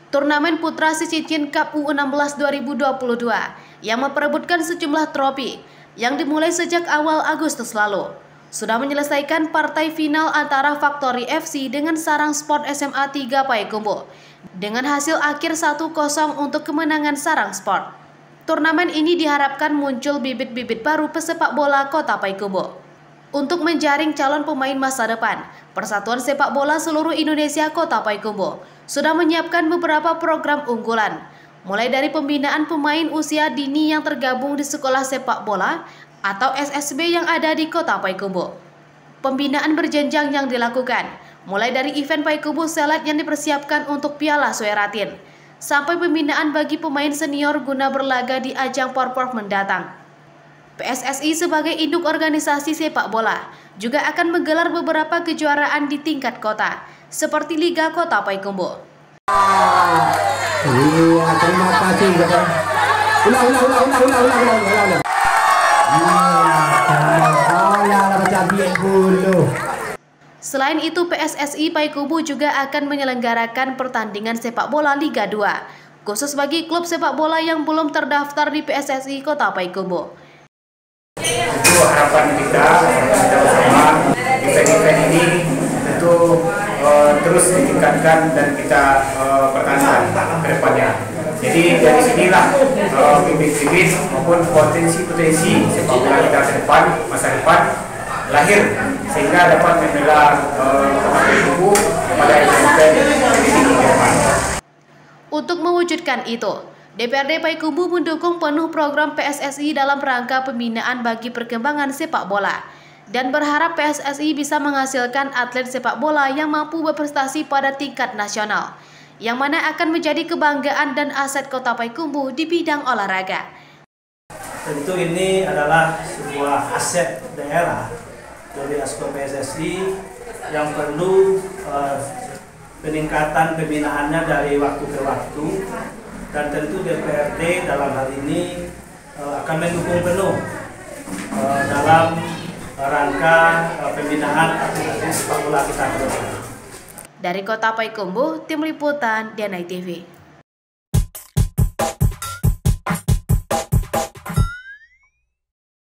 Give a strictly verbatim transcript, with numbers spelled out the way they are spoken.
turnamen Putra Sicicin Cup U enam belas dua ribu dua puluh dua yang memperebutkan sejumlah trofi yang dimulai sejak awal Agustus lalu sudah menyelesaikan partai final antara Factory F C dengan Sarang Sport S M A tiga Payakumbuh dengan hasil akhir satu kosong untuk kemenangan Sarang Sport. Turnamen ini diharapkan muncul bibit-bibit baru pesepak bola Kota Payakumbuh. Untuk menjaring calon pemain masa depan, Persatuan Sepak Bola Seluruh Indonesia Kota Payakumbuh sudah menyiapkan beberapa program unggulan, mulai dari pembinaan pemain usia dini yang tergabung di sekolah sepak bola atau S S B yang ada di Kota Payakumbuh. Pembinaan berjenjang yang dilakukan, mulai dari event Payakumbuh Select yang dipersiapkan untuk Piala Sueratin, sampai pembinaan bagi pemain senior guna berlaga di ajang Porprov mendatang. P S S I sebagai induk organisasi sepak bola juga akan menggelar beberapa kejuaraan di tingkat kota, seperti Liga Kota Payakumbuh. Iya, terima kasih. Ulang, ulang, ulang, ulang, ulang, ulang, ulang, ulang. Selain itu, P S S I Payakumbuh juga akan menyelenggarakan pertandingan sepak bola Liga dua, khusus bagi klub sepak bola yang belum terdaftar di P S S I Kota Payakumbuh. Itu harapan kita, kita bersama event-event ini tentu uh, terus ditingkatkan dan kita uh, pertahankan ke depannya. Jadi dari sinilah uh, bibit-bibit maupun potensi-potensi sepak bola kita ke depan, masa depan lahir sehingga dapat membela Kota Payakumbuh pada event-event ini ke depan. Untuk mewujudkan itu, D P R D Payakumbuh mendukung penuh program P S S I dalam rangka pembinaan bagi perkembangan sepak bola dan berharap P S S I bisa menghasilkan atlet sepak bola yang mampu berprestasi pada tingkat nasional, yang mana akan menjadi kebanggaan dan aset Kota Payakumbuh di bidang olahraga. Tentu ini adalah sebuah aset daerah dari Asko P S S I yang perlu uh, peningkatan pembinaannya dari waktu ke waktu. Dan tentu D P R D dalam hal ini uh, akan mendukung penuh uh, dalam rangka uh, pembinaan atlet sepak bola kita ke depan. Dari Kota Payakumbuh, Tim Liputan D N I T V.